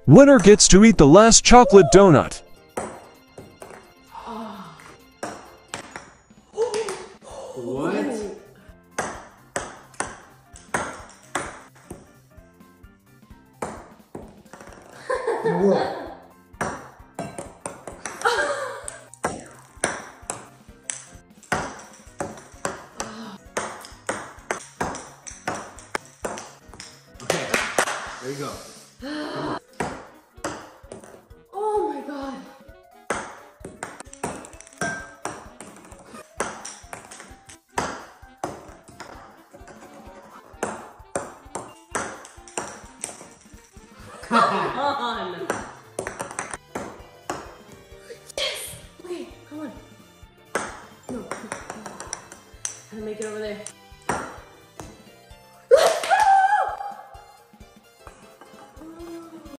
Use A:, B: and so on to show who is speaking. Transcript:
A: Winner gets to eat the last chocolate donut.
B: What? What? Okay, there you go. Come on.
C: Oh my god. Come on.